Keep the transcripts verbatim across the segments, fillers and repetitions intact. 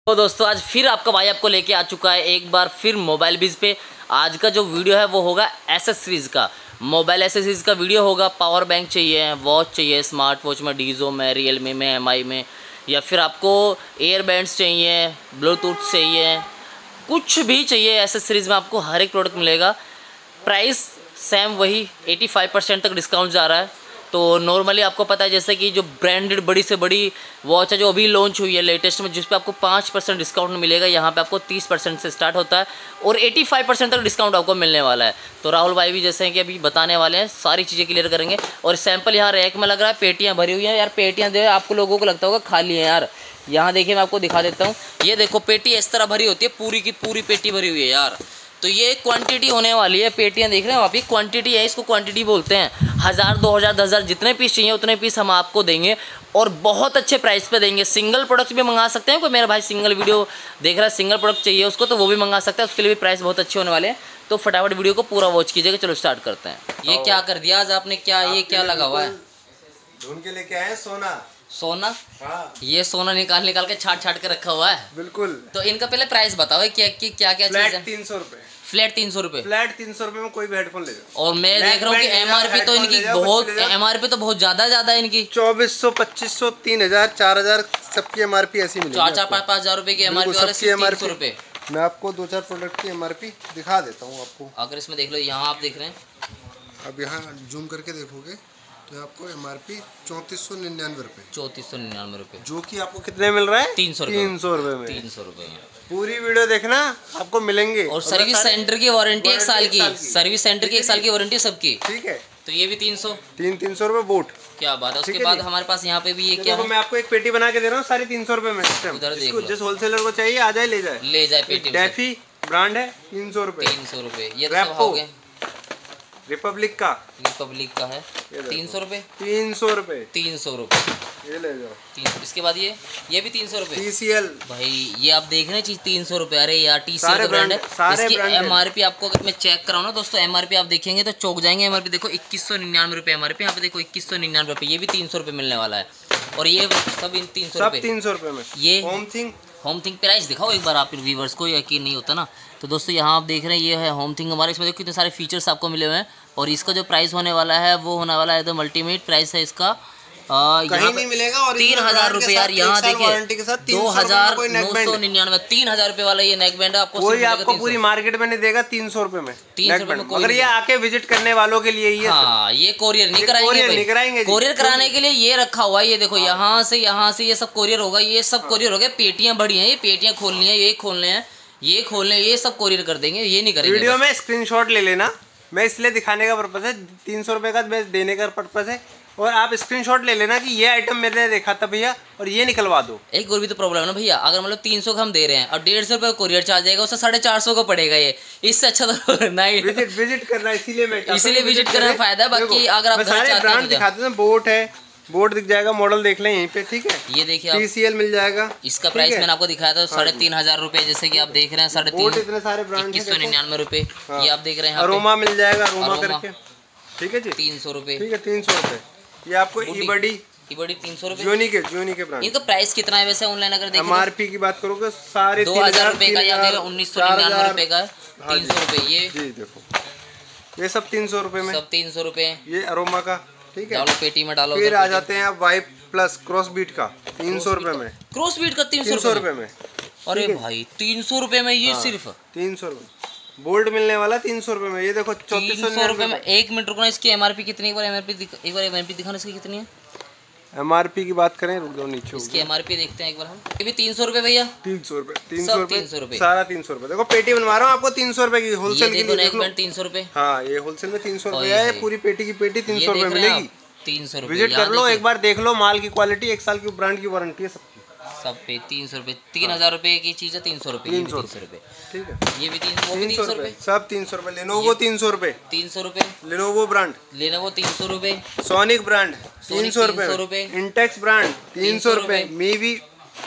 तो दोस्तों आज फिर आपका भाई आपको लेके आ चुका है एक बार फिर मोबाइल बीज पे। आज का जो वीडियो है वो होगा एसेसरीज़ का, मोबाइल एसेसरीज़ का वीडियो होगा। पावर बैंक चाहिए, वॉच चाहिए, स्मार्ट वॉच में डीजो में, रियलमी में, एमआई में, या फिर आपको एयरबैंड्स चाहिए, ब्लूटूथ चाहिए, कुछ भी चाहिए एसेसरीज़ में आपको हर एक प्रोडक्ट मिलेगा। प्राइस सेम वही पचासी परसेंट तक डिस्काउंट जा रहा है। तो नॉर्मली आपको पता है जैसे कि जो ब्रांडेड बड़ी से बड़ी वॉच है जो अभी लॉन्च हुई है लेटेस्ट में, जिस पे आपको पाँच परसेंट डिस्काउंट मिलेगा, यहाँ पे आपको तीस परसेंट से स्टार्ट होता है और पचासी परसेंट तक डिस्काउंट आपको मिलने वाला है। तो राहुल भाई भी जैसे हैं कि अभी बताने वाले हैं, सारी चीज़ें क्लियर करेंगे। और सैंपल यहाँ रैक में लग रहा है, पेटियाँ भरी हुई हैं यार। पेटियाँ जो है आपको लोगों को लगता होगा खाली है यार, यहाँ देखिए मैं आपको दिखा देता हूँ। ये देखो पेटी इस तरह भरी होती है, पूरी की पूरी पेटी भरी हुई है यार। तो ये क्वांटिटी होने वाली है, पेटियां देख रहे हैं आप, ये क्वांटिटी है, इसको क्वांटिटी बोलते हैं। हज़ार दो हज़ार दस हज़ार जितने पीस चाहिए उतने पीस हम आपको देंगे और बहुत अच्छे प्राइस पे देंगे। सिंगल प्रोडक्ट भी मंगा सकते हैं, कोई मेरा भाई सिंगल वीडियो देख रहा है, सिंगल प्रोडक्ट चाहिए उसको तो वो भी मंगा सकता है, उसके लिए भी प्राइस बहुत अच्छे होने वाले हैं। तो फटाफट वीडियो को पूरा वॉच कीजिएगा। चलो स्टार्ट करते हैं। ये क्या कर दिया आज आपने, क्या ये क्या लगा हुआ है? ढूंढ के लेके आए सोना। सोना? हाँ। ये सोना निकाल निकाल के छाट छाट के रखा हुआ है। बिल्कुल। तो इनका पहले प्राइस बताओ क्या क्या क्या क्या चीज़ है? तीन सौ रुपए फ्लैट तीन सौ रुपए फ्लैट तीन सौ रुपए में कोई भी हेडफोन ले जाओ। और मैं देख रहा हूँ कि एमआरपी तो इनकी बहुत, एमआरपी तो बहुत ज्यादा ज्यादा है इनकी। चौबीस सौ पच्चीस सौ तीन हजार चार हजार सबकी एमआरपी ऐसी मिलेगी। चार चार पाँच पाँच हजार रुपए की एमआरपी वाले सिर्फ तीन सौ रुपए। मैं आपको दो चार प्रोडक्ट की एमआरपी दिखा देता हूँ आपको। अगर इसमें देख लो, यहाँ आप देख रहे हैं, अब यहाँ जूम करके देखोगे तो आपको एमआरपी चौंतीस सौ निन्यानवे रुपए चौंतीस सौ निन्यानवे रुपए जो कि आपको कितने मिल रहा है? तीन सौ तीन सौ रुपए में। तीन सौ रुपए में पूरी वीडियो देखना, आपको मिलेंगे। और सर्विस सेंटर की वारंटी एक साल की, सर्विस सेंटर की एक साल की वारंटी सबकी। ठीक है, तो ये भी तीन सौ तीन तीन सौ रुपए बोट। क्या बात है। उसके बाद हमारे पास यहाँ पे भी ये क्या है, मैं आपको एक पेटी बना के दे रहा हूँ साढ़े तीन सौ रुपए में। उधर देखो, जिस होलसेलर को चाहिए आ जाए ले जाए ले जाए पेटी। डेफी ब्रांड है, तीन सौ रुपए तीन सौ रुपए ये सब हो गए। रिपब्लिक का रिपब्लिक का है तीन सौ रुपए तीन सौ रुपए तीन सौ रुपए ये ले जाओ। तीन, इसके बाद ये ये भी तीन सौ रुपए टीसीएल। भाई ये आप देख रहे हैं चीज तीन सौ रुपए। अरे यार टीसीएल का ब्रांड है। इसकी एमआरपी आपको अगर मैं चेक कराऊँ ना दोस्तों, एमआरपी आप देखेंगे तो चौक जाएंगे। एमआरपी देखो इक्कीस सौ निन्यानवे रुपए एमआरपी, यहाँ पे देखो इक्कीस सौ निन्यानवे रुपए, ये भी तीन सौ रुपए मिलने वाला है। और ये सब इन तीन सौ रुपए तीन सौ रुपए में। ये home thing home thing price दिखाओ एक बार आप, व्यूवर्स को यकीन नहीं होता ना। तो दोस्तों यहाँ आप देख रहे हैं ये है होम थिंग हमारे। इसमें देखो कितने सारे फीचर्स आपको मिले हुए हैं और इसका जो प्राइस होने वाला है वो होने वाला है एकदम अल्टीमेट प्राइस है इसका। आ, कहीं नहीं मिलेगा। और तीन हजार रुपए यार, यहाँ देखिए दो हजार नौ सौ निन्यानवे तीन हजार रुपए वाला ये नेक बैंड आपको कोई आपको पूरी मार्केट में नहीं देगा तीन सौ रुपए में। तीन सौ रुपए में अगर ये आके विजिट करने वालों के लिए ये हाँ, ये कोरियर नहीं कराएंगे। कोरियर कराने के लिए ये रखा हुआ है, ये देखो यहाँ से यहाँ से ये सब कोरियर होगा। ये सब कोरियर हो गया। पेटियां बड़ी हैं, ये पेटियां खोलनी है, ये खोलने हैं, ये खोलने, ये सब कोरियर कर देंगे, ये नहीं करेंगे। वीडियो में स्क्रीनशॉट ले लेना, मैं इसलिए दिखाने का पर्पस है, तीन सौ रुपए का देने का पर्पस है। और आप स्क्रीनशॉट ले लेना कि ये आइटम मैंने देखा था भैया और ये निकलवा दो। एक और भी तो प्रॉब्लम है ना भैया, अगर मतलब तीन सौ का हम दे रहे हैं और डेढ़ सौ रुपये कोरियर चार्ज आएगा, उससे साढ़े चार सौ का पड़ेगा। ये इससे अच्छा तो नहीं विजिट विजिट करना, इसीलिए मैं इसीलिए विजिट करने में फायदा है। बाकी अगर आप सारे ब्रांड दिखाते हैं, बोट है, बोट दिख जाएगा, मॉडल देख लें यहीं पे। ठीक है, ये देखिए टीसीएल मिल जाएगा। इसका प्राइस मैंने आपको दिखाया था साढ़े तीन हजार रुपए, जैसे कि आप देख रहे हैं साढ़े तीन, इतने सारे ब्रांड इक्कीस सौ निन्यानवे रुपए ये आप देख रहे हैं। अरोमा मिल जाएगा, अरोमा करके। ठीक है जी, तीन सौ रुपए। ठीक है, तीन सौ रुपए। ये आपको ईबडी ईबडी तीन सौ रुपए। जोनी के जोनी के ब्रांड। इनका प्राइस कितना है वैसे ऑनलाइन अगर देखें? एमआरपी की बात करोगे सारे दो हजार रुपए का, या फिर उन्नीस सौ निन्यानवे रुपए का तीन सौ रुपए। ये जी देखो, ये सब तीन सौ रुपए में, सब तीन सौ रुपए। ये अरोमा का। ठीक है, डालो पेटी में डालो। फिर आ जाते हैं आप वाई प्लस क्रॉस बीट का तीन सौ रुपए में। क्रॉस बीट का तीन सौ रुपए में? अरे भाई तीन सौ रुपए में ये सिर्फ तीन सौ रुपए। बोल्ट मिलने वाला तीन सौ रुपए में। ये देखो चौतीस सौ रुपए में। एक मिनट रुकना, इसकी एमआरपी कितनी, एक बार एमआरपी एक बार एमआरपी दिखाना इसकी कितनी है। एमआरपी की बात करें, रुक जाओ नीचे, इसकी एमआरपी देखते हैं एक बार हम। ये भी तीन सौ रुपए भैया, तीन सौ रुपए तीन सौ तीन सौ रुपए सारा तीन सौ रुपए। देखो पेटी बनवा रहा हूँ आपको तीन सौ रुपए की, होलसेल की तीन सौ रुपए। हाँ, ये होलसेल में तीन सौ रुपए है, पूरी पेटी की पेटी तीन सौ रुपए मिलेगी। तीन सौ रुपए विजिट कर लो एक बार, देख लो माल की क्वालिटी, एक साल की ब्रांड की वारंटी है सबकी। सब पे तीन सौ रुपए, तीन हजार रुपए की चीज है तीन सौ रुपए, तीन सौ रुपए। ठीक है, ये भी तीन सौ तीन सौ रुपए, सब तीन सौ रुपए। लेनोवो तीन सौ रुपए, तीन सौ रुपए। लेनोवो ब्रांड, लेनोवो तीन सौ रुपए। सोनिक ब्रांड तीन सौ रुपए। इंटेक्स ब्रांड तीन सौ रुपए। मीवी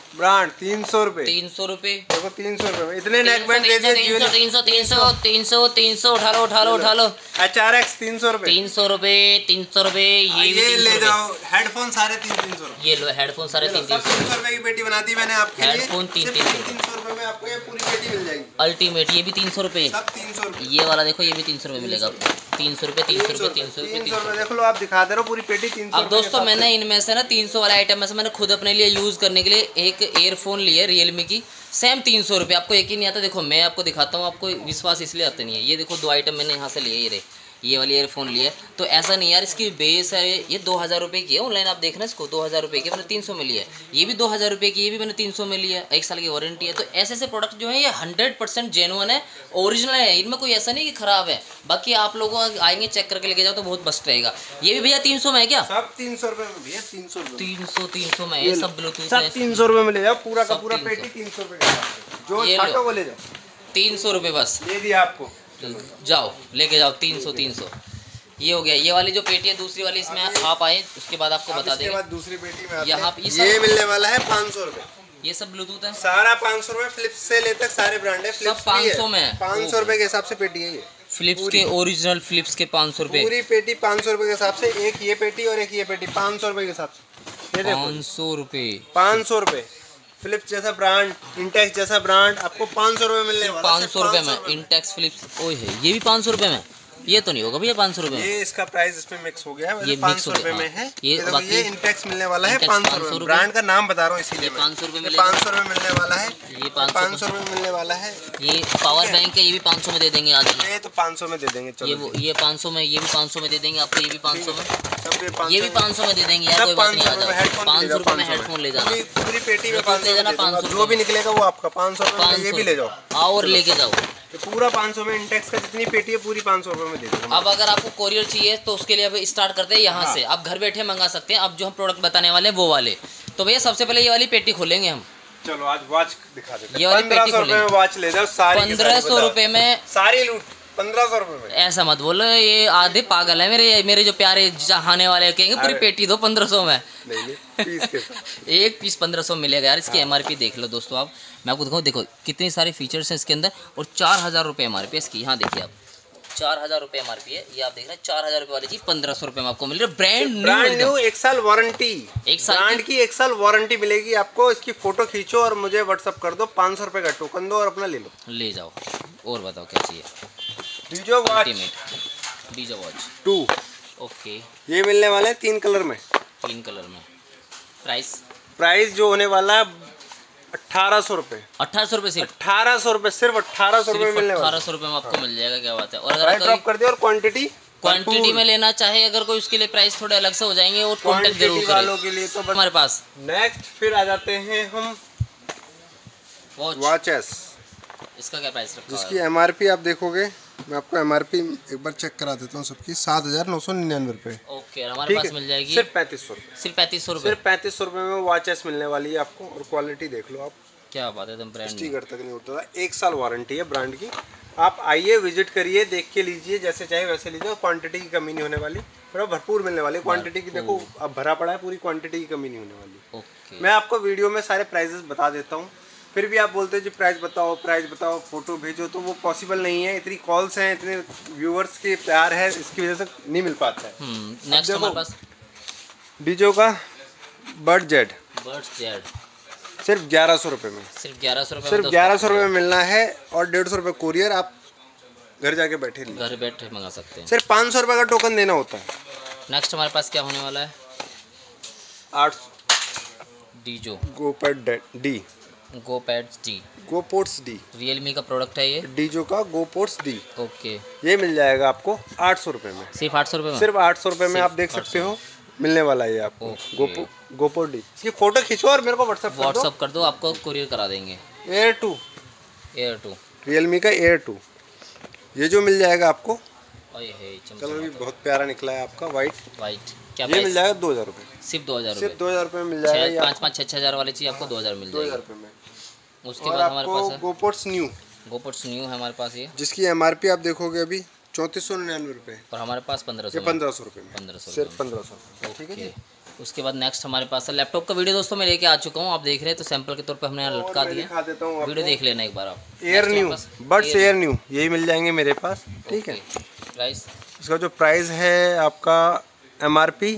ब्रांड तीन सौ रुपए तीन सौ रुपए देखो, तीन सौ रुपए इतने नेक बैंड दे दिए। तीन सौ तीन सौ तीन सौ तीन सौ तीन सौ उठा लो उठा लो उठा लो। एच आर एक्स तीन सौ रुपए तीन सौ रुपए तीन सौ रुपए ये ये ले जाओ। हेडफोन सारे तीन तीन सौ रुपए। ये लो हेडफोन सारे तीन तीन सौ तीन सौ रुपए की पेटी बनाती मैंने आपके लिए। हेडफोन तीन तीन सौ तीन सौ रुपए में आपको ये पूरी पेटी मिल जाएगी। अल्टीमेट ये भी तीन सौ रुपए। सब तीन सौ रुपए। ये वाला देखो ये भी तीन सौ रुपए मिलेगा आपको। तीन सौ रुपए तीन सौ रुपए तीन सौ रुपए तीन सौ रुपए देख लो, आप दिखा दे रहे हो पूरी पेटी तीन सौ। अब दोस्तों मैंने इनमें से ना तीन सौ वाले आइटम में से मैंने खुद अपने लिए यूज़ करने के लिए एक ईयरफोन लिया रियलमी की, सेम तीन सौ रुपये। आपको यकीन नहीं आता, देखो मैं आपको दिखाता हूँ, आपको विश्वास इसलिए आता नहीं है। ये देखो दो आइटम मैंने यहाँ से लिए, ये रहे ये वाली ईयरफोन लिए। तो ऐसा नहीं यार, इसकी बेस है ये दो हज़ार रुपये की है। ऑनलाइन आप देख रहे हैं इसको दो हज़ार रुपये की मैंने तीन सौ में लिया है। ये भी दो हज़ार रुपये की, ये भी मैंने तीन सौ में लिया है। एक साल की वारंटी है। तो ऐसे ऐसे प्रोडक्ट जो है ये हंड्रेड परसेंट जेन्युइन है, ओरिजिनल है। इनमें कोई ऐसा नहीं कि ख़राब है। बाकी आप लोग आएंगे चेक करके लेके जाओ तो बहुत बेस्ट रहेगा। ये भी भैया तीन सौ में है क्या? सब तीन सौ रुपये में भैया, तीन सौ तीन सौ तीन सौ में ये सब ब्लूटूथ सब तीन सौ रुपये में ले जाओ। पूरा का पूरा पेटी तीन सौ रुपये जो छाटो वो ले जाओ। तीन सौ रुपये बस दे दिया आपको, जाओ लेके जाओ। तीन सौ तीन सौ ये हो गया। ये वाली जो पेटी है दूसरी वाली, इसमें आप आए उसके बाद आपको बता देंगे। बाद दूसरी पेटी में यहाँ ये मिलने वाला है पाँच सौ रुपये। ये सब ब्लूटूथ है सारा पाँच सौ रुपये। फ्लिप्स से लेकर सारे ब्रांड है, सब पाँच सौ में है। पाँच सौ रुपये के हिसाब से पेटी है ये। फिलिप्स के ओरिजिनल फिलिप्स के पाँच सौ रुपये पूरी पेटी पाँच सौ रुपये के हिसाब से। एक ये पेटी और एक ये पेटी पाँच सौ रुपये के हिसाब से। पाँच सौ रुपये पाँच सौ रुपये फिलिप्स जैसा ब्रांड, इंटेक्स जैसा ब्रांड आपको पाँच सौ रुपये मिलने वाला। पाँच सौ रुपये में इंटेक्स फिलिप्स। ओए है ये भी पाँच सौ रुपये में। ये तो नहीं होगा भैया पाँच सौ रुपये में। ये इसका प्राइस इसमें मिक्स हो गया है। ये पाँच सौ रुपये में है। ये ये, बाकी ये इंटेक्स मिलने वाला है इंटेक्स पाँच सौ रुपये। ब्रांड का नाम बता रहा हूँ इसीलिए। पाँच सौ रुपये में पाँच सौ रुपये मिलने वाला है। ये पाँच सौ रुपये मिलने वाला है। ये पावर बैंक है, ये भी पाँच सौ में दे देंगे आज। ये तो पाँच सौ में दे देंगे। ये वो ये पाँच सौ में, ये भी पाँच सौ में दे देंगे आपको। ये भी पाँच सौ में, सब ये भी पाँच सौ में दे देंगे यार। कोई बात नहीं, आ जाओ। पाँच सौ रुपये में हेडफोन ले जाना, पूरी पेटी में ले जाना। पाँच सौ जो भी निकलेगा वो आपका पाँच सौ रुपये। ये भी ले जाओ आओ और लेके जाओ। तो पूरा पाँच सौ में इंटेक्स का जितनी पेटी है पूरी पाँच सौ रुपये में दे दो। अब अगर आपको कोरियर चाहिए तो उसके लिए अब स्टार्ट करते हैं यहाँ से। आप घर बैठे मंगा सकते हैं। अब जो हम प्रोडक्ट बताने वाले हैं वो वाले, तो भैया सबसे पहले ये वाली पेटी खोलेंगे हम। चलो आज वॉच दिखा देते हैं। ये वाली पेटी खोलेंगे। वॉच ले जाओ सारी। पंद्रह सौ रुपये में सारी लूट। पंद्रह सौ रुपये में ऐसा मत बोलो, ये आधे पागल है मेरे मेरे जो प्यारे चाहने वाले कहेंगे पूरी पेटी दो पंद्रह सौ में। नहीं नहीं, पीस के साथ। एक पीस पंद्रह सौ मिलेगा यार। इसकी एमआरपी देख लो दोस्तों आप। मैं आपको दिखाऊँ, देखो कितने सारे फीचर्स हैं इसके अंदर। और चार हज़ार रुपये एम आर पी इसकी। यहाँ देखिए आप, चार हज़ार रुपये एम आर पी है। ये आप देख रहे हैं चार हज़ार रुपये वाली चीज़ पंद्रह सौ रुपये में आपको मिल रही है। ब्रांड ब्रांड न्यू, एक साल वारंटी। एक साल ब्रांड की एक साल वारंटी मिलेगी आपको। इसकी फोटो खींचो और मुझे व्हाट्सअप कर दो। पाँच सौ रुपये का टोकन दो और अपना ले लो। ले जाओ। और बताओ क्या चाहिए? Dizo watch, Dizo watch two. Okay, ये मिलने वाले हैं तीन कलर में। तीन कलर में। प्राइस प्राइस जो होने वाला है अट्ठारह सौ रुपये। अठारह सौ रुपये सिर्फ। अठारह सौ रुपये सिर्फ अट्ठारह सौ रुपये मिलने वाला। अठारह सौ रुपये में आपको मिल जाएगा। क्या बात है। और प्राइस ड्रॉप कर दिया। और क्वांटिटी क्वांटिटी में लेना चाहे अगर कोई, उसके लिए प्राइस थोड़े अलग से हो जाएंगे। और कॉन्टेक्ट जरूर करें वालों के लिए तो हमारे पास। नेक्स्ट फिर आ जाते हैं हम वॉच वॉचेस। इसका क्या प्राइस रखा है? जिसकी एमआरपी आप देखोगे, मैं आपको एमआरपी एक बार चेक करा देता हूँ सबकी। सात हज़ार नौ सौ निन्यानवे रुपये। ओके, हमारे पास मिल जाएगी सिर्फ पैंतीस सौ रुपये। सिर्फ पैंतीस सौ रुपये सिर्फ पैंतीस सौ रुपये में वॉचेस मिलने वाली है आपको। और क्वालिटी देख लो आप, क्या बात है। एकदम ब्रांड स्टिकर तक नहीं होता था। एक साल वारंटी है ब्रांड की। आप आइए, विजिट करिए, देख के लीजिए, जैसे चाहे वैसे लीजिए। क्वांटिटी की कमी नहीं होने वाली, पर भरपूर मिलने वाली। क्वांटिटी की देखो अब भरा पड़ा है, पूरी क्वांटिटी की कमी नहीं होने वाली। ओके, मैं आपको वीडियो में सारे प्राइजेस बता देता हूँ, फिर भी आप बोलते हैं जी प्राइस बताओ प्राइस बताओ फोटो भेजो, तो वो पॉसिबल नहीं है। इतनी कॉल्स हैं, इतने व्यूअर्स के प्यार है, इसकी वजह से नहीं मिल पाता है। नेक्स्ट हमारे पास डीजो का बर्ड जेड। बर्ड जेड सिर्फ ग्यारह सौ रुपये में। सिर्फ ग्यारह सौ रुपये सिर्फ ग्यारह सौ रुपये में मिलना है। और डेढ़ सौ रुपये कोरियर, आप घर जाके बैठे लीजिए, घर बैठे मंगा सकते हैं। सिर्फ पाँच सौ रुपये का टोकन देना होता है। नेक्स्ट हमारे पास क्या होने वाला है? आठ Dizo GoPods D. GoPods D, गोपोर्ट्स डी। रियलमी का प्रोडक्ट है ये। डीजो का गोपोर्ट्स डी। ओके, ये मिल जाएगा आपको आठ सौ रुपये में। सिर्फ आठ सौ रुपये में। सिर्फ आठ सौ रुपये में आप देख सकते हो मिलने वाला है ये आपको। गोपो गोपोर्ट डी। इसकी फोटो खींचो और मेरे को व्हाट्सअप कर दो। व्हाट्सअप कर दो, आपको कुरियर करा देंगे। Air two, air two, Realme का एयर टू। ये जो मिल जाएगा आपको, कलर कलर भी बहुत प्यारा निकला है आपका, वाइट वाइट। क्या ये मिल जाएगा दो हज़ार रुपये। सिर्फ दो हज़ार सिर्फ दो हज़ार रुपये में मिल जाएगा। पाँच पाँच छः छः हज़ार वाली चीज़ आपको दो हज़ार मिल दो हज़ार जाएगी। रुपये में। उसके बाद हमारे पास है गोपोर्ट्स न्यू। गोपोर्ट्स न्यू है हमारे पास ये, जिसकी एमआरपी आप देखोगे अभी चौंतीस सौ निन्यानवे रुपये, और हमारे पास पंद्रह सौ पंद्रह सौ रुपये में। पंद्रह सौ सिर्फ पंद्रह सौ। ठीक है जी। उसके बाद नेक्स्ट हमारे पास है लैपटॉप का वीडियो दोस्तों मैं लेके आ चुका हूँ, आप देख रहे हैं तो सैंपल के तौर पे हमने यहाँ लटका दिया। दिखा देता हूँ, वीडियो देख लेना एक बार आप। Air new buds air new यही मिल जाएंगे मेरे पास, ठीक है। प्राइस इसका जो प्राइस है आपका एम आर पी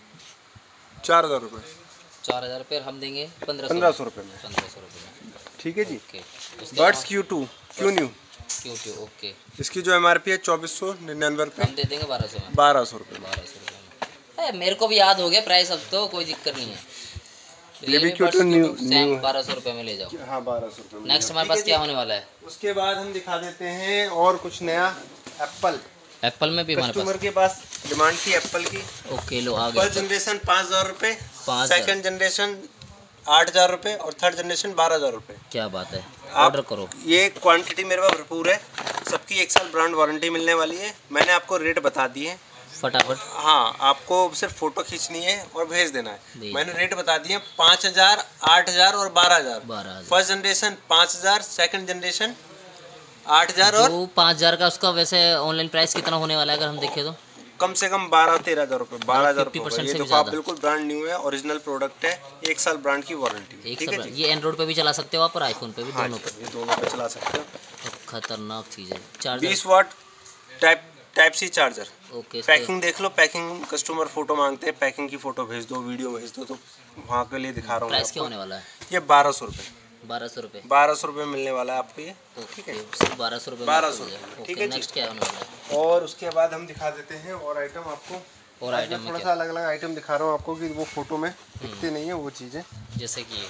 चार हज़ार रुपये चार हज़ार रुपये हम देंगे पंद्रह पंद्रह सौ रुपये में, पंद्रह सौ रुपये में, ठीक है जी। Buds Q two Q new क्यों क्यों ओके, इसकी जो एम आर पी है चौबीस सौ निन्यानवे रुपये, हम दे देंगे बारह सौ में, बारह सौ रुपये बारह सौ रुपये में। मेरे को भी याद हो गया प्राइस, अब तो कोई दिक्कत नहीं है। ये भी क्यू टू न्यू न्यू बारह सौ रुपये में ले जाओ। हाँ बारह सौ रुपये। नेक्स्ट हमारे पास क्या होने वाला है? उसके बाद हम दिखा देते हैं और कुछ नया एप्पल। एप्पल में भी हमारे कस्टमर के पास डिमांड थी एप्पल की। ओके लो आ गए। फर्स्ट जनरेशन पाँच हज़ार रुपये, पाँच सेकंड जनरेशन आठ हज़ार रुपये और थर्ड जनरेशन बारह हज़ार रुपये। क्या बात है, ऑर्डर करो। ये क्वांटिटी मेरे पास भरपूर है, सबकी एक साल ब्रांड वारंटी मिलने वाली है। मैंने आपको रेट बता दिए फटाफट। हाँ, आपको सिर्फ फोटो खींचनी है और भेज देना है। मैंने रेट बता दिए पाँच हज़ार, आठ हज़ार और बारह हज़ार। बारह फर्स्ट जनरेशन पाँच हज़ार, सेकंड जनरेशन आठ हज़ार और पाँच हज़ार का उसका वैसे ऑनलाइन प्राइस कितना होने वाला है अगर हम देखें तो? कम से कम बारह तेरह हज़ार रुपये, बारह हज़ार रुपये। ये से देखो आप बिल्कुल ब्रांड न्यू है, ओरिजिनल प्रोडक्ट है, एक साल ब्रांड की वारंटी है, ठीक है जी। ये एंड्रॉइड पे भी चला सकते हो आप और आईफोन पे भी, हाँ, दोनों पे ये दोनों पे चला सकते हो। खतरनाक चीज़ है। चार्जर बीस watt type type C charger. Okay, packing देख लो, पैकिंग कस्टमर फोटो मांगते हैं, पैकिंग की फोटो भेज दो, वीडियो भेज दो, तो वहाँ के लिए दिखा रहा हूँ। प्राइस क्या होने वाला है? ये बारह सौ रुपये, बारह सौ रुपये बारह सौ रुपये मिलने वाला है आपको ये, ठीक है। सिर्फ बारह सौ रुपये, बारह सौ, ठीक है। नेक्स्ट क्या होने वाला है? और उसके बाद हम दिखा देते हैं और आइटम आपको, और आइटम थोड़ा सा अलग अलग आइटम दिखा रहा हूँ आपको कि वो फोटो में दिखते नहीं है वो चीज़ें। जैसे कि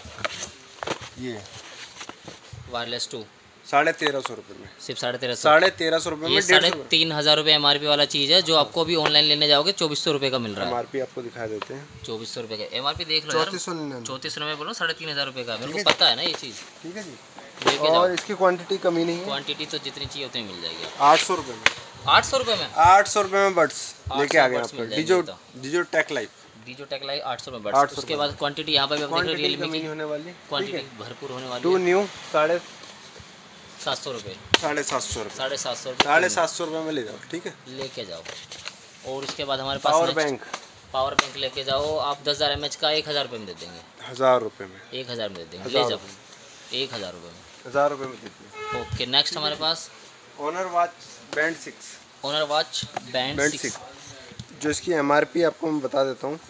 ये वायरलेस टू साढ़े तेरह सौ रुपये में, सिर्फ साढ़े तेरह सौ साढ़े तेरह सौ रुपये में, ये साढ़े तीन हज़ार रुपये एम आर पी वाला चीज़ है जो आपको अभी ऑनलाइन लेने जाओगे चौबीस सौ रुपये का मिल रहा है। एम आर पी आपको दिखा देते हैं, चौबीस सौ रुपये का एम आर पी देख लो, चौंतीस सौ निन्यानवे, चौंतीस सौ में बोलो साढ़े तीन हज़ार रुपये का, मेरे को पता है ना ये चीज़, ठीक है जी। लेके जाओ। और इसकी क्वांटिटी कमी नहीं है, क्वांटिटी तो जितनी चाहिए उतनी मिल जाएगी। आठ सौ रुपये में, आठ सौ रुपये में, आठ सौ रुपये में बड्स लेके आ गए buds आपको। मिल डिजो जाएंगे Dizo tech life, Dizo tech light आठ सौ में बड्स। उसके बाद क्वांटिटी यहाँ पर भी आप देख रहे हो क्वांटिटी रियलमी कमी की होने वाली, क्वांटिटी भरपूर होने वाली टू है। न्यू साढ़े सात सौ रुपये, साढ़े सात सौ रुपये, साढ़े सात सौ साढ़े सात सौ रुपये में ले जाओ, ठीक है। लेके जाओ। और उसके बाद हमारे पास power next bank, power bank लेके जाओ आप दस हज़ार एम एच का एक हज़ार रुपये में दे देंगे, हज़ार रुपये में, एक हज़ार में दे देंगे, ले जाओ एक हज़ार रुपये में, हज़ार रुपये में देती है। ओके। नेक्स्ट हमारे पास Honor watch band six, Honor watch band band six, six जो इसकी एम आर पी आपको मैं बता देता हूँ,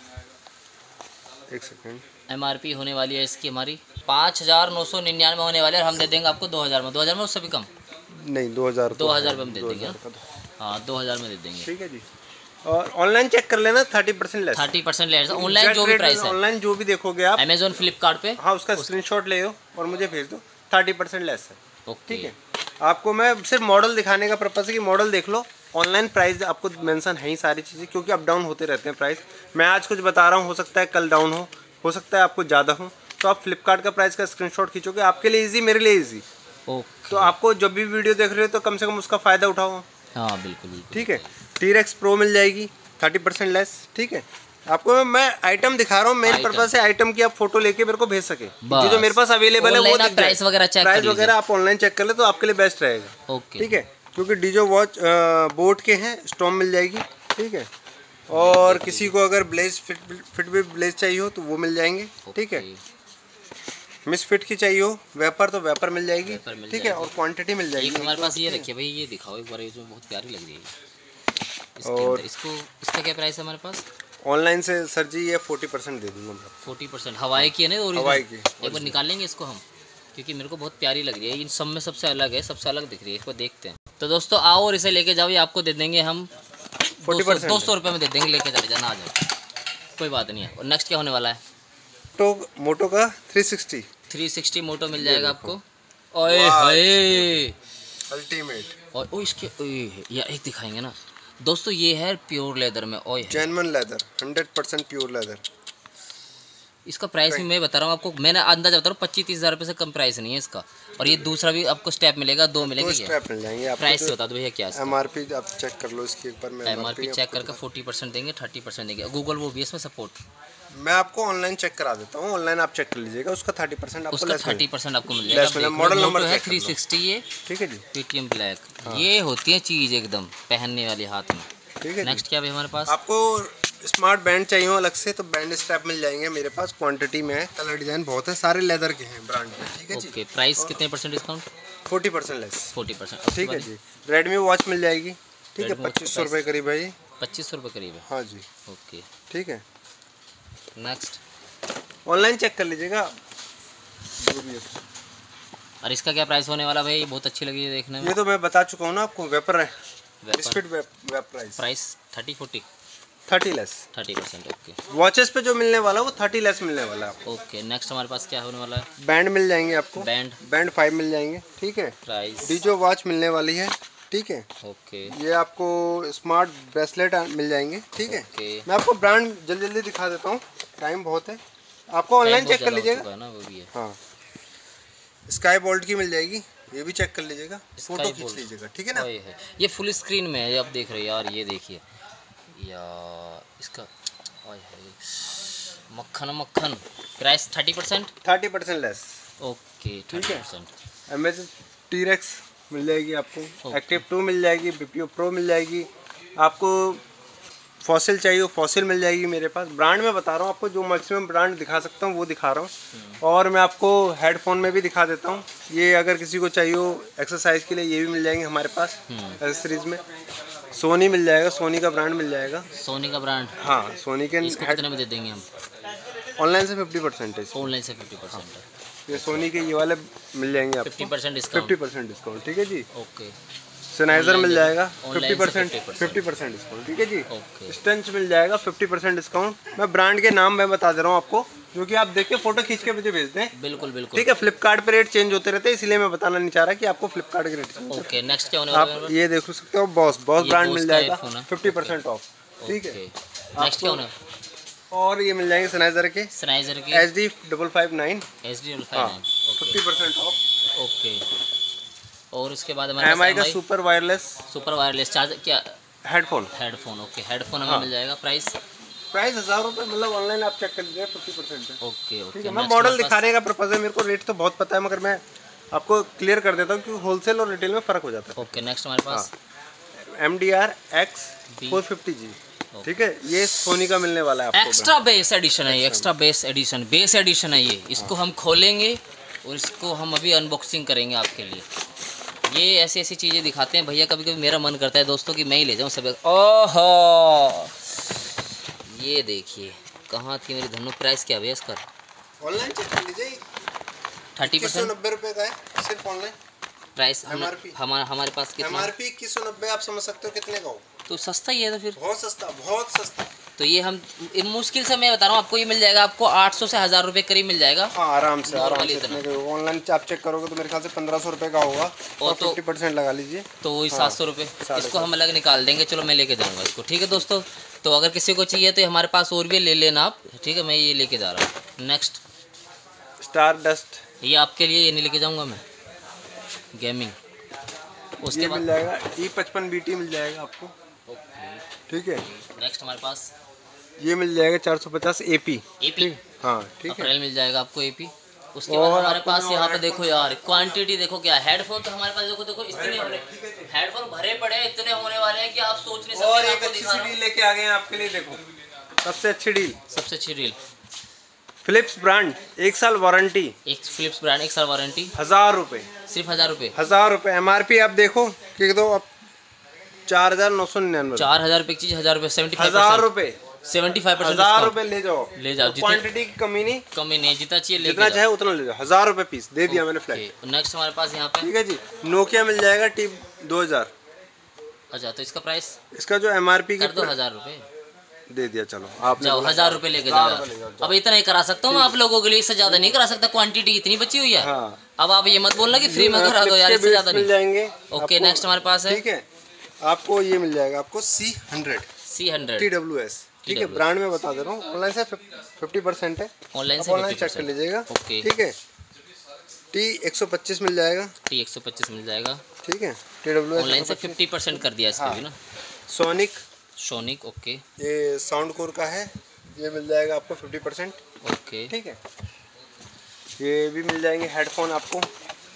एक सेकेंड। एम आर पी होने वाली है इसकी हमारी पाँच हज़ार नौ सौ निन्यानवे होने वाले, और हम दे देंगे आपको दो हज़ार में, दो हज़ार में उससे भी कम नहीं, दो हज़ार दो हज़ार रुपये में दे देंगे। हाँ दो हज़ार में दे देंगे, ठीक है जी। और ऑनलाइन चेक कर लेना, thirty percent less, thirty percent less online जो भी प्राइस है, ऑनलाइन जो भी देखोगे आप अमेजोन फ्लिपकार्ट पे, हाँ उसका स्क्रीनशॉट ले लो और मुझे भेज दो, थर्टी परसेंट लेस है, ओके। ठीक है। आपको मैं सिर्फ मॉडल दिखाने का पर्पज़ है कि मॉडल देख लो, ऑनलाइन प्राइस आपको मेंशन है ही सारी चीज़ें, क्योंकि अप डाउन होते रहते हैं प्राइस। मैं आज कुछ बता रहा हूँ, हो सकता है कल डाउन हो हो सकता है आपको ज़्यादा हो, तो आप फ्लिपकार्ट का प्राइस का स्क्रीनशॉट खींचोगे, आपके लिए ईजी, मेरे लिए ईजी। ओके, तो आपको जब भी वीडियो देख रहे हो तो कम से कम उसका फ़ायदा उठाओ, हाँ बिल्कुल बिल्कुल, ठीक है। टीरेक्स प्रो मिल जाएगी थर्टी परसेंट लेस, ठीक है। आपको मैं आइटम दिखा रहा हूँ, मेन पर्पज है आइटम की आप फोटो लेके मेरे को भेज सके, जो जो मेरे पास अवेलेबल है वो दिख जाए। प्राइस वगैरह चेक प्राइस वगैरह आप ऑनलाइन चेक कर ले तो आपके लिए बेस्ट रहेगा, ओके, ठीक है। क्योंकि डीजो वॉच बोट के हैं, स्टॉर्म मिल जाएगी, ठीक है। और किसी को अगर ब्लेज फिट फिट भी ब्लेज चाहिए हो तो वो मिल जाएंगे, ठीक है। मिस फिट की चाहिए हो वेपर तो वेपर मिल जाएगी, ठीक है। और क्वांटिटी मिल जाएगी। एक हमारे पास ये रखिए भाई, ये दिखाओ एक बार, ये जो बहुत प्यारी लग रही है इसके और अंदर। इसको इसका क्या प्राइस है हमारे पास? ऑनलाइन से सर जी ये फोर्टी परसेंट दे दूंगा मैं, फोर्टी परसेंट हवाई की है ना, और हवाई की एक बार निकाल लेंगे इसको हम, क्योंकि मेरे को बहुत प्यारी लग रही है, इन सब में सबसे अलग है, सबसे अलग दिख रही है, इसको देखते हैं। तो दोस्तों आओ और इसे लेके जाओ, ये आपको दे देंगे हम दो सौ रुपये में दे देंगे, लेके चले जाना, आ जाओ, कोई बात नहीं है। और नेक्स्ट क्या होने वाला है? तो मोटो का three sixty three sixty Moto मिल जाएगा आपको। ओए हाय अल्टीमेट, और ओ इसके ओए या एक दिखाएंगे ना दोस्तों, ये है प्योर लेदर में, ओए genuine leather, hundred percent pure leather. इसका प्राइस भी मैं बता रहा हूँ आपको, मैंने अंदाजा बता रहा हूँ, पच्चीस तीस हज़ार रुपये से कम प्राइस नहीं है इसका। और ये दूसरा भी आपको स्टेप मिलेगा, दो मिलेंगे, स्टेप मिल जाएंगे। प्राइस से बता दो भैया क्या है? एमआरपी आप चेक कर लो इसकी एक बार, मैं एमआरपी चेक करके फोर्टी परसेंट देंगे, थर्टी परसेंट देंगे, गूगल वो भी इसमें सपोर्ट। मैं आपको ऑनलाइन चेक करा देता हूँ, ऑनलाइन आप चेक कर लीजिएगा, उसका थर्टी परसेंट आपको उसका थर्टी परसेंट आपको मिल जाएगा। मॉडल नंबर है थ्री सिक्सटी, ये ठीक है जी, पेटीएम ब्लैक, ये होती है चीज़ एकदम पहनने वाली हाथ में, ठीक है। नेक्स्ट क्या है हमारे पास? आपको स्मार्ट बैंड चाहिए हो अलग से तो बैंड स्ट्रैप मिल जाएंगे मेरे पास, क्वांटिटी में है, कलर डिज़ाइन बहुत है, सारे लेदर के हैं ब्रांड के। ठीक है जी। ओके, प्राइस कितने परसेंट discount? Forty percent less. Forty percent ठीक है जी। रेडमी वॉच मिल जाएगी। ठीक है, पच्चीस सौ रुपये करीब है ये। पच्चीस सौ रुपये करीब है। हाँ जी। ओके, ठीक है। नेक्स्ट ऑनलाइन चेक कर लीजिएगा। और इसका क्या प्राइस होने वाला भाई? बहुत अच्छी लगी है देखने में। ये तो मैं बता चुका हूँ ना आपको, वेपर है, Misfit web web price. Price thirty forty thirty less. Thirty percent. Okay, watches पे जो मिलने वाला है वो थर्टी लेस मिलने वाला है आपको। ओके, नेक्स्ट हमारे पास क्या होने वाला है? बैंड मिल जाएंगे आपको। बैंड बैंड फाइव मिल जाएंगे। ठीक है। प्राइस डीजो वॉच मिलने वाली है। ठीक है। ओके, ये आपको स्मार्ट ब्रेसलेट मिल जाएंगे। ठीक है। ओके। मैं आपको ब्रांड जल्दी जल्दी दिखा देता हूँ, टाइम बहुत है। आपको ऑनलाइन चेक कर लीजिएगा ना, वो भी है। हाँ, स्काई बोल्ट की मिल जाएगी, ये भी चेक कर लीजिएगा, फोटो खींच लीजिएगा। ठीक है ना। है। ये फुल स्क्रीन में है, आप देख रहे हैं यार, ये देखिए यार इसका ओए है मक्खन मक्खन। Price thirty percent thirty percent less. Okay, thirty percent. Amazon T Rex मिल जाएगी आपको। Okay. एक्टिव टू मिल जाएगी, बीपीओ प्रो मिल जाएगी आपको। फॉसिल चाहिए फॉसिल मिल जाएगी मेरे पास। ब्रांड में बता रहा हूँ आपको, जो मैक्सिमम ब्रांड दिखा सकता हूँ वो दिखा रहा हूँ। और मैं आपको हेडफोन में भी दिखा देता हूँ। ये अगर किसी को चाहिए हो एक्सरसाइज के लिए, ये भी मिल जाएंगे हमारे पास एक्सेसरीज में। सोनी मिल जाएगा, सोनी का ब्रांड मिल जाएगा। सोनी का ब्रांड? हाँ, सोनी के। इसको कितने में दे देंगे हम? ऑनलाइन से फिफ्टी परसेंट है। ऑनलाइन से फिफ्टी परसेंट है। ये सोनी के ये वाले मिल जाएंगे आपको fifty percent discount. Fifty percent discount. ठीक है जी। ओके, सैनिटाइजर मिल जाएगा ऑनलाइन फिफ्टी से percent fifty percent. Fifty percent discount. ठीक है जी। ओके, स्टंच मिल जाएगा फिफ्टी परसेंट डिस्काउंट। मैं ब्रांड के नाम मैं बता दे रहा हूँ आपको, जो कि आप देख के फोटो खींच के मुझे भेज दें। बिल्कुल बिल्कुल। ठीक है। फ्लिपकार्ट पे रेट चेंज होते रहते हैं, इसलिए मैं बताना नहीं चाह रहा कि आपको फ्लिपकार्ट के रेट। ओके, नेक्स्ट क्या होने वाला है? आप ये देख सकते हो, बॉस बॉस ये ब्रांड Boss मिल का जाएगा headphone है। Fifty percent off. ठीक है। नेक्स्ट क्या होना है? और ये मिल जाएंगे सैनिटाइजर के, सैनिटाइजर की H D double five nine, H D fifty percent off. Okay, और उसके बाद हमारे एम आई का पास super wireless super wireless charger क्या हेडफोन। हेडफोन। ओके, हेडफोन हमें हाँ। मिल जाएगा। प्राइस प्राइस हजार रुपये, मतलब ऑनलाइन आप चेक कर लीजिए फिफ्टी परसेंट है। Okay okay. ठीक है। मैं मॉडल दिखाने का पर्पज है, मेरे को रेट तो बहुत पता है, मगर मैं आपको क्लियर कर देता हूँ क्योंकि होलसेल और रिटेल में फ़र्क हो जाता है। ओके, नेक्स्ट हमारे पास M D R X four fifty जी। ठीक है। ये सोनी का मिलने वाला है आपको। एक्स्ट्रा बेस एडिशन है ये, extra bass edition bass edition है ये। इसको हम खोलेंगे और इसको हम अभी अनबॉक्सिंग करेंगे आपके लिए। ये ऐसी ऐसी चीज़ें दिखाते हैं भैया, कभी कभी मेरा मन करता है दोस्तों कि मैं ही ले जाऊँ सब। ओहो, ये देखिए कहाँ थी मेरी धनु। प्राइस क्या भैया इसका? ऑनलाइन चेक कर लीजिए, थर्टी परसेंट नब्बे रुपये का है सिर्फ ऑनलाइन। प्राइस एमआरपी हमारे हमारे पास कितना? एमआरपी इक्कीस सौ नब्बे। आप समझ सकते हो कितने का हो। तो सस्ता ही है तो फिर बहुत सस्ता, बहुत सस्ता। तो ये हम मुश्किल से मैं बता रहा हूँ आपको, ये मिल जाएगा आपको आठ सौ से हज़ार रुपये करीब मिल जाएगा। हाँ, आराम से आराम से इतना। इतने का ऑनलाइन आप चेक करोगे तो मेरे ख्याल से पंद्रह सौ रुपये का होगा, और तो फिफ्टी परसेंट लगा लीजिए तो वही सात सौ रुपये। इसको हम अलग निकाल देंगे। चलो मैं लेके जाऊँगा इसको। ठीक है दोस्तों, तो अगर किसी को चाहिए तो हमारे पास और भी ले लेना आप। ठीक है, मैं ये लेके जा रहा हूँ। नेक्स्ट स्टार डस्ट, ये आपके लिए, ये नहीं लेके जाऊँगा मैं, गेमिंग। उसके ये बाद मिल जाएगा ई पचपन बी टी मिल जाएगा आपको। ओके, ठीक है। नेक्स्ट हमारे पास ये मिल जाएगा चार सौ पचास ए पी। एपी हाँ, ठीक है। अप्रैल मिल जाएगा आपको एपी। उसके और बाद हमारे आपको पास जो यहाँ पे headphone देखो यार, क्वांटिटी देखो क्या। हेडफोन तो हमारे पास देखो देखो इतने होने, हेडफोन भरे पड़े हैं, इतने होने वाले हैं कि आप सोच नहीं सकते। और एक आपको अच्छी दिखा सी रहा हूँ डील लेके आ गए हैं आपके लिए। देखो, सबसे अच्छी डील, सबसे अच्छी डील। फिलिप्स ब्रांड, एक साल वारंटी, एक फिलिप्स ब्रांड एक साल वारंटी, हजार रुपये। सिर्फ हज़ार रुपये। हजार रुपये एम आर पी। आप देखो कि दो आप चार हजार नौ सौ निन्यानवे। चार हज़ार रुपये की चीज़ हज़ार रुपये, सेवेंटी फाइव हजार रुपये सेवेंटी फाइव परसेंट हजार रुपये ले जाओ, ले जाओ। जितने क्वांटिटी की कमी नहीं, कमी नहीं, जितना चाहिए ले जितना चाहे उतना ले जाओ। हजार रुपये पीस दे दिया मैंने फ्लैट। नेक्स्ट हमारे पास यहाँ पे ठीक है जी। नोकिया मिल जाएगा टी दो हजार। अच्छा, तो इसका प्राइस इसका जो एम आर पी कर दो हज़ार रुपये। दे दिया। चलो आप जाओ, हज़ार रुपये लेके जाओ। अब इतना ही करा सकता हूँ मैं आप लोगों के लिए, इससे ज़्यादा नहीं करा सकता। क्वांटिटी इतनी बची हुई है। हाँ। अब आप ये मत बोलना कि फ्री में करा दो यार, इससे ज़्यादा मिल नहीं। जाएंगे। ओके, नेक्स्ट हमारे पास है ठीक है। आपको ये मिल जाएगा आपको C hundred C hundred T W S. ठीक है। ब्रांड में बता दे रहा हूँ, ऑनलाइन से फिफ्टी परसेंट है। ऑनलाइन से ऑनलाइन चेक कर लीजिएगा। ओके, ठीक है। टी एक सौ पच्चीस मिल जाएगा। टी एक सौ पच्चीस मिल जाएगा। ठीक है। टी डब्ल्यू एस ऑनलाइन से फिफ्टी परसेंट कर दिया इसके भी ना। सोनिक, सोनिक ओके ये साउंड कोर का है, ये मिल जाएगा आपको फिफ्टी परसेंट। ओके, ठीक है। ये भी मिल जाएंगे हेडफोन आपको,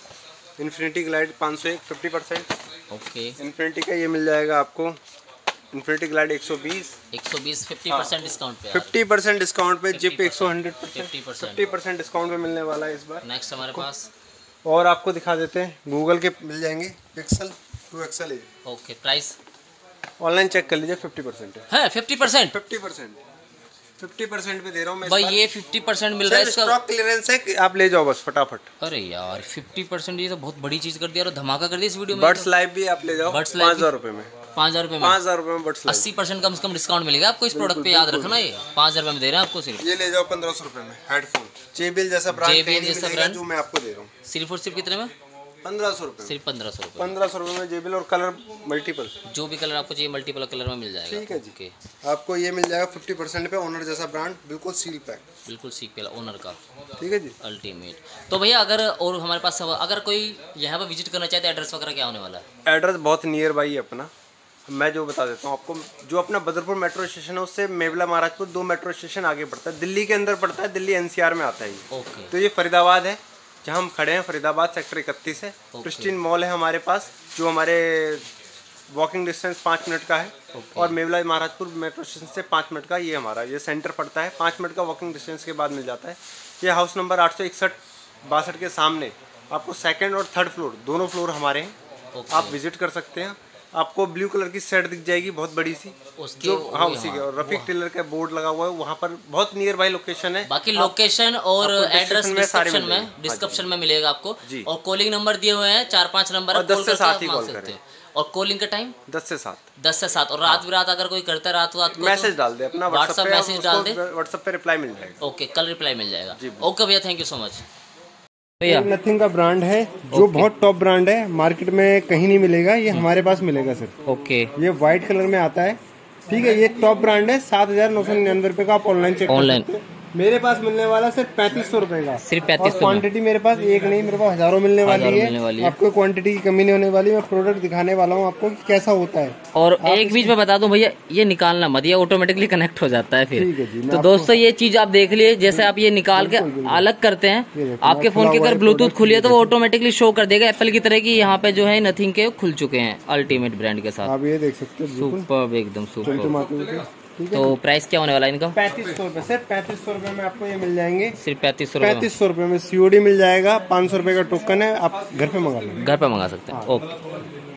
इन्फिनिटी ग्लाइड पाँच सौ एक फिफ्टी परसेंट। ओके, इन्फिनिटी का ये मिल जाएगा आपको इन्फिनिटी ग्लाइड एक सौ बीस, एक सौ बीस फिफ्टी परसेंट डिस्काउंट पे। फिफ्टी परसेंट डिस्काउंट पे जिप एक सौ hundred fifty percent fifty percent discount पे मिलने वाला है इस बार। नेक्स्ट हमारे पास और आपको दिखा देते हैं, गूगल के मिल जाएंगे पिक्सल टू एक्सएल है। ओके, प्राइस ऑनलाइन चेक कर लीजिए, फिफ्टी परसेंट है। है fifty percent fifty percent fifty percent पे दे रहा हूँ मैं भाई, ये फिफ्टी परसेंट मिल रहा है इसका। स्टॉक क्लियरेंस है, आप ले जाओ बस फटाफट। अरे यार फिफ्टी परसेंट, ये तो बहुत बड़ी चीज कर दिया और धमाका कर दिया इस वीडियो में। बर्ड्स लाइव भी आप ले जाओ पाँच हजार रुपए में, पाँच हजार रुपए में पाँच हजार रुपए में बर्ड्स लाइव। अस्सी परसेंट कम से कम डिस्काउंट मिलेगा आपको इस प्रोडक्ट पे, याद रखना। ये पाँच हजार रुपए में दे रहे हैं आपको सिर्फ। ये ले जाओ पंद्रह सौ रुपए में हेडफोन जेबीएल जैसा ब्रांड, जेबीएल जैसा ब्रांड जो मैं आपको दे रहा हूँ सिर्फ और सिर्फ कितने में? पंद्रह सौ रुपए, सिर्फ पंद्रह सौ रुपए पंद्रह सौ रुपए में जेबीएल और कलर मल्टीपल, जो भी कलर आपको चाहिए मल्टीपल कलर में मिल जाएगा। ठीक है जी। ओके, आपको ये मिल जाएगा फिफ्टी परसेंट पे, ओनर जैसा ब्रांड, बिल्कुल सील पैक, बिल्कुल सीख पे ओनर का। ठीक है जी, अल्टीमेट। तो भैया अगर और हमारे पास अगर कोई यहाँ पर विजिट करना चाहते हैं, एड्रेस वगैरह क्या होने वाला है? एड्रेस बहुत नियर बाई है अपना, मैं जो बता देता हूँ आपको। जो अपना बदरपुर मेट्रो स्टेशन है उससे मेवला महाराजपुर दो मेट्रो स्टेशन आगे पड़ता है, दिल्ली के अंदर पड़ता है, दिल्ली एनसीआर में आता है ये। ओके, तो ये फरीदाबाद है जहाँ हम खड़े हैं, फरीदाबाद सेक्टर इकतीस है। प्रिस्टीन मॉल है हमारे पास, जो हमारे वॉकिंग डिस्टेंस पाँच मिनट का है। और मेवला महाराजपुर मेट्रो स्टेशन से पाँच मिनट का ये हमारा ये सेंटर पड़ता है, पाँच मिनट का वॉकिंग डिस्टेंस के बाद मिल जाता है। ये हाउस नंबर आठ सौ इकसठ बासठ के सामने आपको सेकंड और थर्ड फ्लोर, दोनों फ्लोर हमारे हैं, आप विजिट कर सकते हैं। आपको ब्लू कलर की सेट दिख जाएगी बहुत बड़ी सी, जो हाँ उसी के, और रफीक टेलर का बोर्ड लगा हुआ है वहाँ पर, बहुत नियर बाई लोकेशन है। बाकी लोकेशन और एड्रेस डिस्क्रिप्शन में डिस्क्रिप्शन में मिलेगा आपको। और कॉलिंग नंबर दिए हुए हैं, चार पांच नंबर, और दस से सात ही कॉल करें। और कॉलिंग का टाइम दस से सात, दस से सात। और रात बिरात अगर कोई करता है रात रात को मैसेज डाल दे अपना व्हाट्सएप मैसेज डाल दे, व्हाट्सएप पे रिप्लाई मिल जाएगा। ओके, कल रिप्लाई मिल जाएगा। ओके भैया, थैंक यू सो मच। भैया नथिंग का ब्रांड है जो बहुत टॉप ब्रांड है, मार्केट में कहीं नहीं मिलेगा, ये हमारे पास मिलेगा सर। ओके, ये व्हाइट कलर में आता है, ठीक है। ये टॉप ब्रांड है, सात हजार नौ सौ निन्यानवे रुपए का, आप ऑनलाइन चेक कर सकते हैं। मेरे पास मिलने वाला सिर्फ पैंतीस सौ रुपए का, सिर्फ पैंतीस सौ। क्वांटिटी मेरे पास एक नहीं, मेरे पास हजारों मिलने वाली है, मिलने वाली है। आपको क्वांटिटी की कमी नहीं होने वाली। मैं प्रोडक्ट दिखाने वाला हूँ आपको कि कैसा होता है। और एक बीच में बता दूं भैया, ये निकालना मत, ये ऑटोमेटिकली कनेक्ट हो जाता है फिर। तो दोस्तों ये चीज आप देख लिए, जैसे आप ये निकाल के अलग करते हैं, आपके फोन की अगर ब्लूटूथ खुली है तो वो ऑटोमेटिकली शो कर देगा एप्पल की तरह की यहाँ पे जो है नथिंग के खुल चुके हैं अल्टीमेट ब्रांड के साथ। आप ये देख सकते हैं, सुपर, एकदम सुपर। तो प्राइस क्या होने वाला है इनका? पैंतीस सौ रुपए, सिर्फ पैंतीस सौ रुपए में आपको ये मिल जाएंगे। सिर्फ पैंतीस सौ पैंतीस सौ रुपए में सीओडी मिल जाएगा। पाँच सौ रुपए का टोकन है, आप घर पे मंगा लेंगे, घर पे मंगा सकते हैं। ओके।